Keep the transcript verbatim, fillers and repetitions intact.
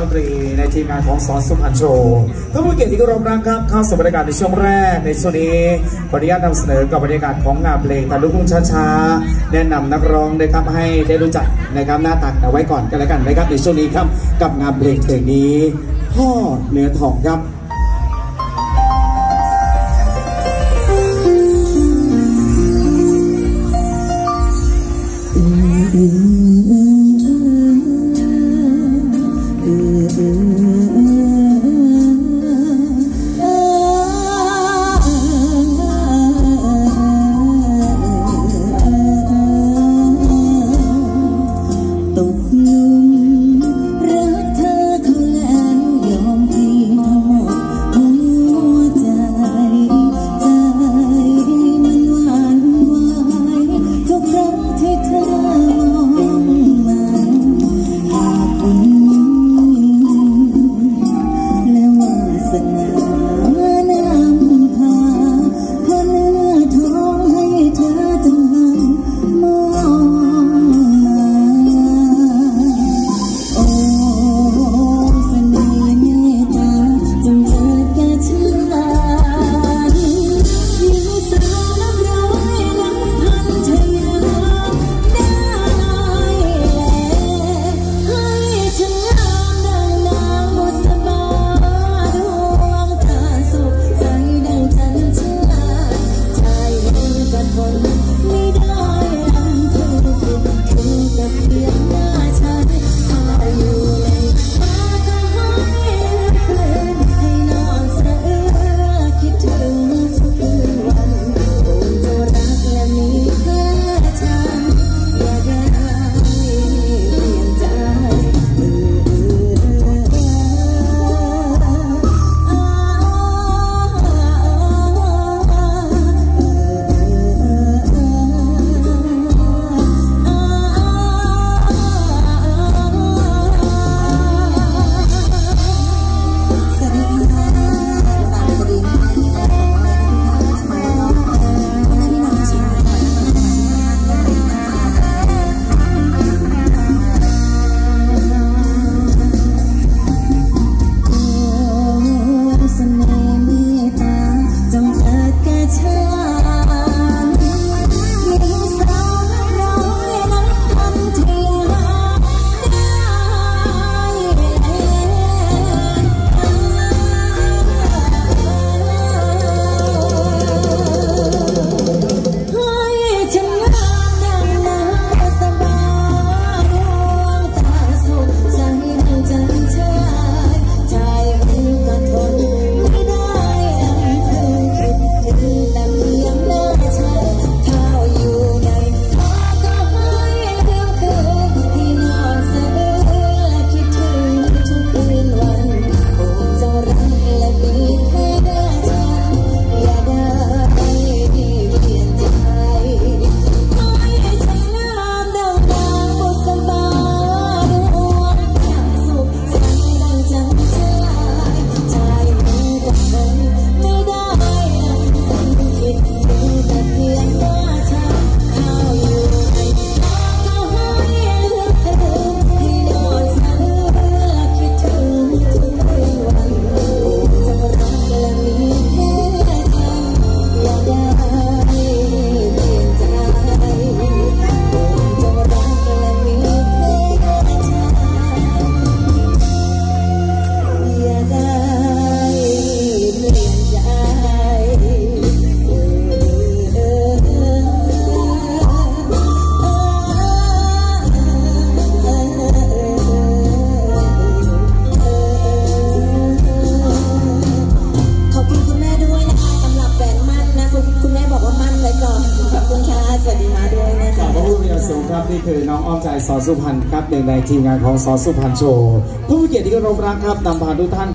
นตรีในทีมงานของสอนสุพรรณโชว์ท่านผู้เกียรติที่เคารพรักครับเข้าสู่บรรยากาศในช่วงแรกในช่วงนี้ขออนุญาตนำเสนอกับบรรยากาศของงานเพลงตะลุกทุ่งช้าๆแนะนำนักร้องนะครับให้ได้รู้จักนะครับหน้าตาเอาไว้ก่อนกันแล้วกันนะครับในช่วงนี้ครับกับงานเพลงเพลงนี้พ่อเนื้อทองครับนี่คือน้องอ้อมใจสอนสุพรรณครับหนึ่งในทีมงานของสอนสุพรรณโชว์ผู้เกียรติที่เคารพรักครับนำพาทุกท่าน